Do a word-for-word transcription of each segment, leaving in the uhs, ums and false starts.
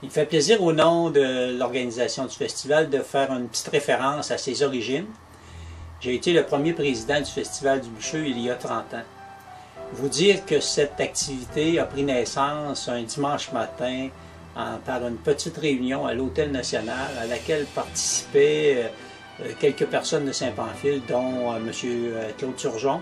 Il fait plaisir au nom de l'organisation du festival de faire une petite référence à ses origines. J'ai été le premier président du Festival du Bûcheux il y a trente ans. Vous dire que cette activité a pris naissance un dimanche matin en, par une petite réunion à l'Hôtel National à laquelle participaient euh, quelques personnes de Saint-Pamphile, dont euh, M. Claude Turgeon.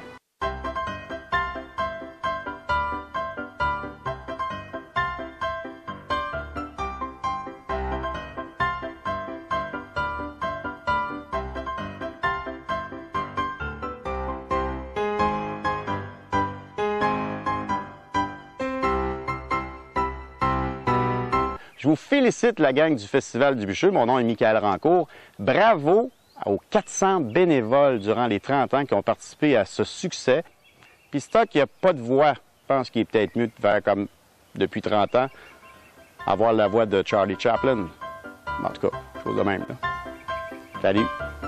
Je vous félicite, la gang du Festival du Bûcheux. Mon nom est Michael Rancourt. Bravo aux quatre cents bénévoles durant les trente ans qui ont participé à ce succès. Puis stock, il n'y a pas de voix. Je pense qu'il est peut-être mieux de faire comme depuis trente ans, avoir la voix de Charlie Chaplin. En tout cas, chose de même, là. Salut!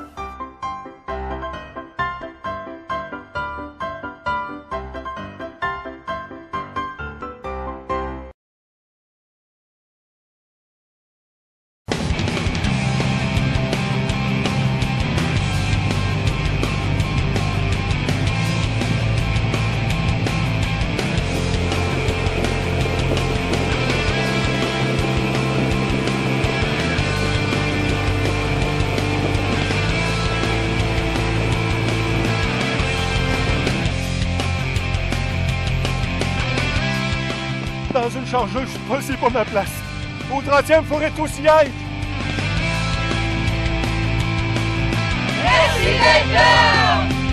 Dans une chargeuse, je sais pas c'est pas ma place. Au trentième, il faudrait aussi y être. Merci d'être là!